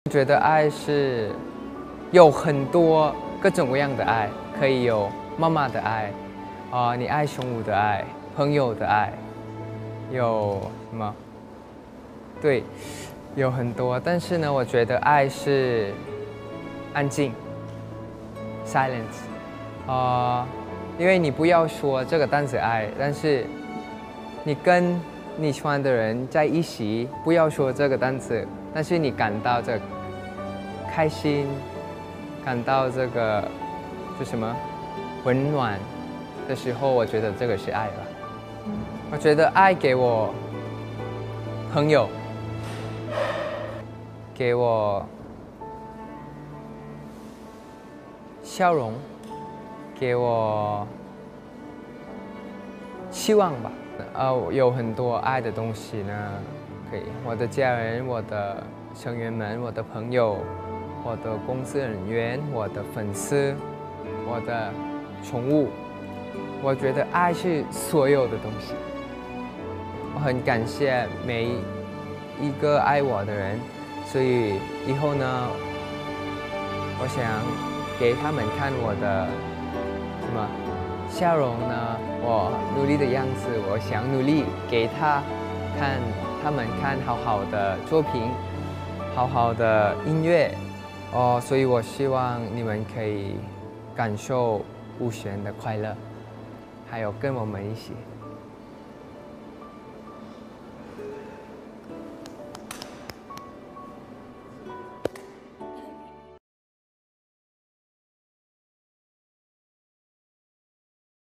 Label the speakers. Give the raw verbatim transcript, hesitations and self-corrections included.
Speaker 1: 我觉得爱是有很多各种各样的爱，可以有妈妈的爱，啊、呃，你爱宠物的爱，朋友的爱，有什么？对，有很多。但是呢，我觉得爱是安静 ，silence， 啊、呃，因为你不要说这个单词爱，但是你跟你喜欢的人在一起，不要说这个单词，但是你感到这个开心，感到这个就什么温暖的时候，我觉得这个是爱吧。我觉得爱给我朋友，给我笑容，给我希望吧。呃，有很多爱的东西呢，可以，我的家人，我的成员们，我的朋友，我的公司人员，我的粉丝，我的宠物，我觉得爱是所有的东西。我很感谢每一个爱我的人，所以以后呢，我想给他们看我的什么笑容呢？我努力的样子，我想努力给他看，他们看好好的作品，好好的音乐哦，所以我希望你们可以感受无限的快乐，还有跟我们一起。